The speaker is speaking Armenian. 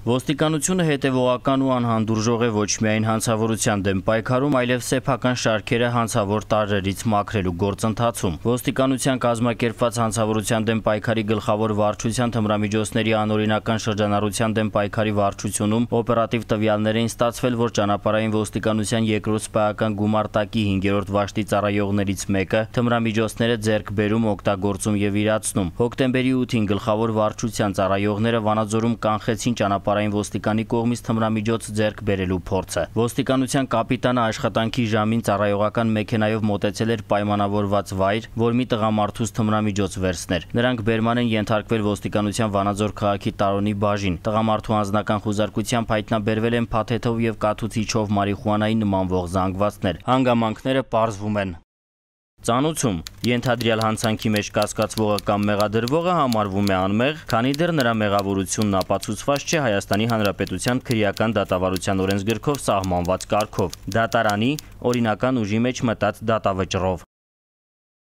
Ոստիկանությունը հետևողական ու անհանդուրժող է ոչ միայն հանցավորության դեմ պայքարում, այլև սեփական շարքերը հանցավոր տարրերից մաքրելու գործընթացում։ Ոստիկանության կազմակերպված հանցավորության դեմ պայքարի գլխավոր վարչության թմրամիջոցների անօրինական շրջանառության դեմ պայքարի վարչությունում օպերատիվ տվյալներ էին ստացվել, որ ճանապարհային ոստիկանության երկրորդ սպայական գումարտակի 5-րդ վաշտի ծառայողներից մեկը թմրամիջոցները ձեռք բերում, օգտագործում եւ իրացնում։ Հոկտեմբերի 8-ին գլխավոր վարչության ծառայողները Վանաձորում կանխեցին ճանապարհային ոստիկանի կողմից թմրամիջոց ձեռք բերելու փորձը։ Ոստիկանության կապիտանը աշխատանքի ժամին ծառայողական մեքենայով մոտեցել էր պայմանավորված վայր, որ մի տղամարդուց թմրամիջոց վերցներ։ Նրանք բերման են ենթարկվել ոստիկանության Վանաձոր քաղաքի Տարոնի բաժին։ Տղամարդու անձնական խուզարկությամբ հայտնաբերվել են փաթեթով եւ կաթուցիչով մարիխուանայի նմանվող զանգվածներ։ Հանգամանքները պարզվում են։ Ծանուցում ենթադրյալ հանցանքի մեջ կասկածվողը կամ մեղադրվողը համարվում է անմեղ, քանի դեռ նրա մեղավորությունն ապացուցված չէ Հայաստանի Հանրապետության քրեական դատավարության օրենսգրքով սահմանված կարգով՝ դատարանի օրինական ուժի մեջ մտած դատավճռով։